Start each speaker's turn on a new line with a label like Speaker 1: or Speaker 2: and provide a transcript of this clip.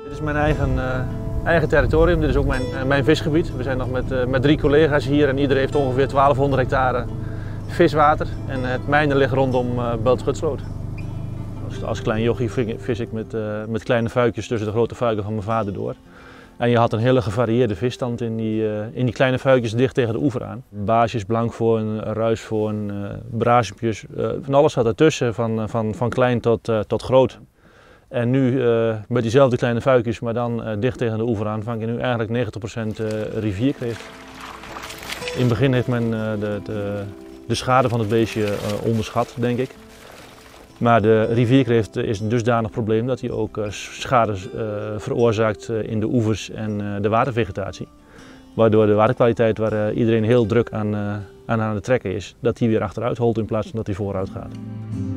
Speaker 1: Dit is mijn eigen territorium, dit is ook mijn visgebied. We zijn nog met 3 collega's hier en iedereen heeft ongeveer 1200 hectare viswater. En het mijne ligt rondom Beltschutsloot. Als klein jochie vis ik met kleine fuikjes tussen de grote fuiken van mijn vader door. En je had een hele gevarieerde visstand in die kleine fuikjes dicht tegen de oever aan. Baasjes, blankvoorn, ruisvoorn, braasjepjes, van alles zat ertussen, van klein tot groot. En nu met diezelfde kleine fuikjes, maar dan dicht tegen de oever aan, vang je nu eigenlijk 90% rivierkreeft. In het begin heeft men de schade van het beestje onderschat, denk ik. Maar de rivierkreeft is een dusdanig probleem dat hij ook schade veroorzaakt in de oevers en de watervegetatie. Waardoor de waterkwaliteit, waar iedereen heel druk aan het trekken is, dat die weer achteruit holt in plaats van dat hij vooruit gaat.